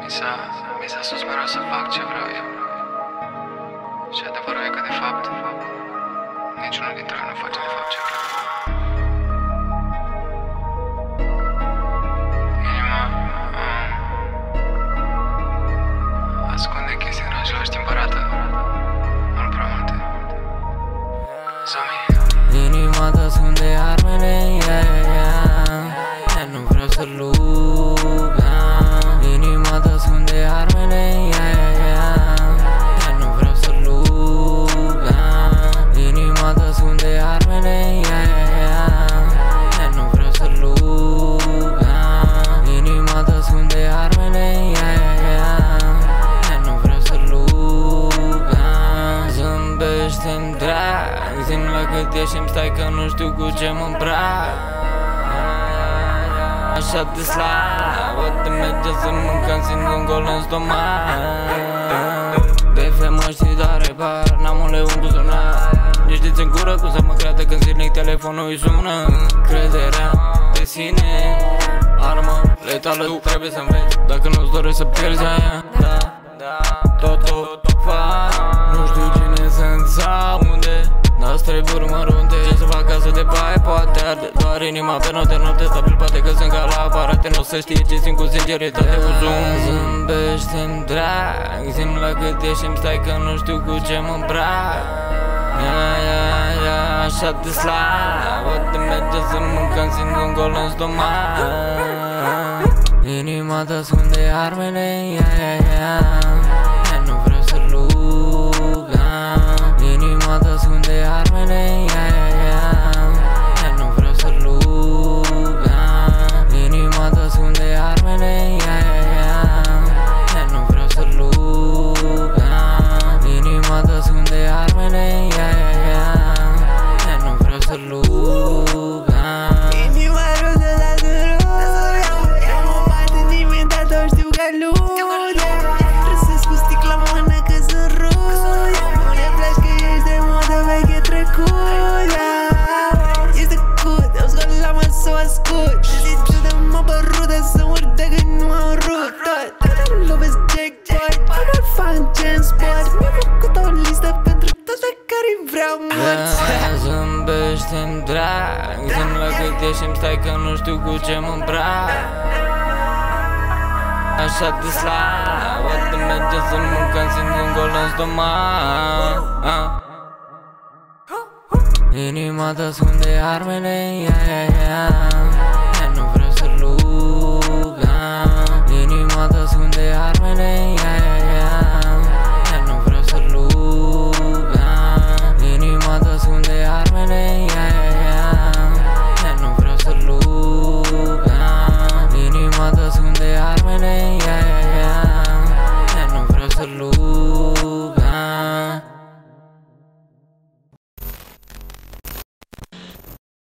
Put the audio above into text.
Mi s-a sus mereu să fac ce vreau eu. Și adevărul e că de fapt niciunul dintre noi nu face de fapt ce vreau. Inima ascunde chestii în același timp arată mult prea multe. Zombie. Inima ta ascunde armele, nu vreau să lupt. Inima ta ascunde armele, nu vreau să lupt. Inima ta ascunde armele, nu vreau să lupt. Inima ta ascunde armele, nu vreau să lupt. Zâmbește-mi drag, zi-mi la cât e și-mi stai că nu știu cu ce mă îmbrac. Așa de slabă te merge să mâncăm, simt un gol în stomac. De femă știi doare par, n-am un leu în buzunar. Nici diți în gură cum să mă creadă când zilnic telefonul îi sună. Crederea de sine, armă letală, tu trebuie să înveți. Dacă nu-ți dorești să pierzi aia, tot fac. Nu știu cine sunt sau unde, dar trebuie mărunte. Ce să fac ca să te bai, poate arde doar inima pe note stabil, poate că sunt ca la aparate. Nu o să știe ce simt cu sinceritate, cu zoom. Zâmbește-mi drag, zi-mi la cât e și-mi stai că nu știu cu ce mă îmbrac. Așa de slabă te merge să mâncăm, simt un gol în stomac. Inima ta ascunde armele, nu vreau să lupt. Inima ta ascunde armele, nu vreau să lupt. Inima ta ascunde armele, nu vreau să lupt. Inima ta ascunde armele, nu vreau să lupt. Inima rudă la durut, eu mă bat în nimeni, dar doar știu că nu. Trăsesc cu sticla în mână că sunt rude. Nu le place că ești de modă veche trecut. Ești de cut, eu scot la mă să o ascult. Zici de mă bărudă să urte că nu au rut. Tot lovesc jackpot, am fan gen sport. Mi-am făcut o listă pentru toți pe care-i vreau mulți. Zâmbește-mi drag, zi-mi la cât e și-mi stai că nu știu cu ce mă îmbrac. Așa de slabă te merge să mâncăm, simt un gol în stomac. Inima ta ascunde armele,